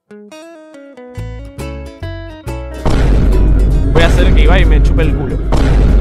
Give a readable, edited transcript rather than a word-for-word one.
Voy a hacer que Ibai me chupe el culo.